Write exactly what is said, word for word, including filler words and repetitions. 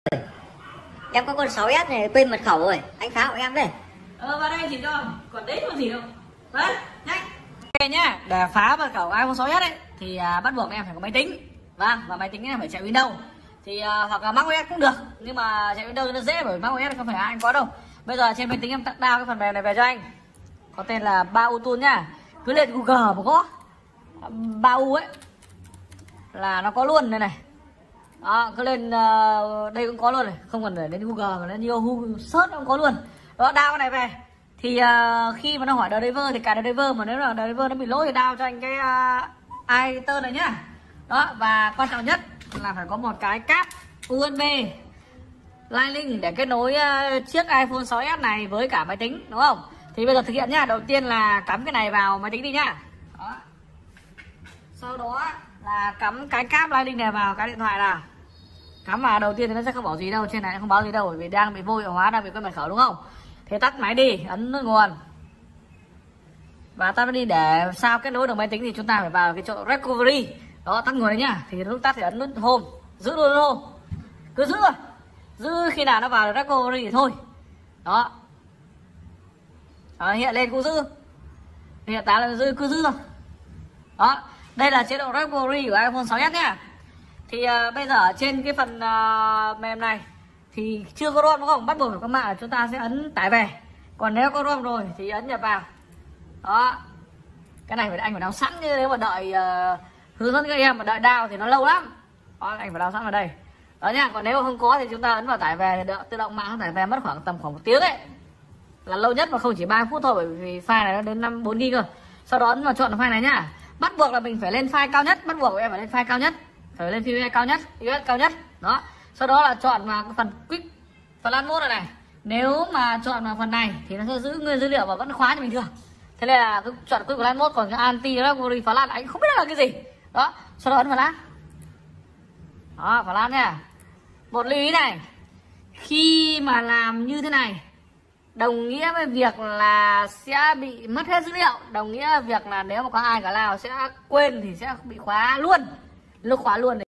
Em có con sáu S này quên mật khẩu rồi, anh phá hộ em đây. Ờ vào đây thì cho, còn đấy còn gì đâu. Đấy, nhanh. Ok nhá, để phá mật khẩu iPhone sáu S ấy thì à, bắt buộc em phải có máy tính. Vâng, và máy tính em phải chạy Windows. Thì à, hoặc là macOS cũng được, nhưng mà chạy Windows nó dễ bởi macOS không phải ai có đâu. Bây giờ trên máy tính em tặng download cái phần mềm này về cho anh. Có tên là ba u Tool nhá. Cứ lên Google mà có ba u ấy là nó có luôn đây này. Đó, cứ lên uh, đây cũng có luôn này, không cần phải lên Google mà lên Yahoo search cũng có luôn. Đó, download cái này về thì uh, khi mà nó hỏi driver thì cả driver mà nếu là driver nó bị lỗi thì download cho anh cái uh, iTunes này nhá. Đó, và quan trọng nhất là phải có một cái cáp u ét bê Lightning để kết nối uh, chiếc iPhone sáu S này với cả máy tính, đúng không? Thì bây giờ thực hiện nhá. Đầu tiên là cắm cái này vào máy tính đi nhá. Đó. Sau đó là cắm cái cáp Lightning này vào cái điện thoại nào. Cắm vào đầu tiên thì nó sẽ không bảo gì đâu, trên này không báo gì đâu bởi vì đang bị vô hiệu hóa, đang bị quên mật khẩu, đúng không? Thế tắt máy đi, ấn nút nguồn và tắt nó đi. Để sao kết nối được máy tính thì chúng ta phải vào cái chỗ recovery. Đó, tắt nguồn đấy nhá. Thì lúc tắt thì ấn nút home, giữ luôn home, cứ giữ rồi, giữ khi nào nó vào được recovery thì thôi. Đó. Đó, hiện lên cũng giữ, hiện tại là giữ, cứ giữ rồi. Đó, đây là chế độ recovery của iPhone sáu S nhá. Thì uh, bây giờ ở trên cái phần uh, mềm này thì chưa có ROM, đúng không? Bắt buộc phải có mạng, chúng ta sẽ ấn tải về. Còn nếu có ROM rồi thì ấn nhập vào. Đó, cái này phải anh phải download sẵn, như nếu mà đợi uh, hướng dẫn các em mà đợi download thì nó lâu lắm. Đó, anh phải download sẵn vào đây. Đó nhá. Còn nếu không có thì chúng ta ấn vào tải về thì được, tự động mạng tải về mất khoảng tầm khoảng một tiếng ấy, là lâu nhất mà không chỉ ba phút thôi, bởi vì file này nó đến năm bốn gi ga bai cơ. Sau đó ấn vào chọn file này nhá. Bắt buộc là mình phải lên file cao nhất, bắt buộc em phải lên file cao nhất, phải lên file cao nhất, i ét cao nhất. Đó. Sau đó là chọn vào cái phần quick flash mode này này. Nếu mà chọn vào phần này thì nó sẽ giữ nguyên dữ liệu và vẫn khóa như bình thường. Thế nên là cứ chọn quick flash mode, còn cái anti recovery flash anh không biết là cái gì. Đó, sau đó ấn flash. Đó, flash nha. Một lưu ý này, khi mà làm như thế này đồng nghĩa với việc là sẽ bị mất hết dữ liệu, đồng nghĩa với việc là nếu mà có ai cả nào sẽ quên thì sẽ bị khóa luôn, lúc khóa luôn.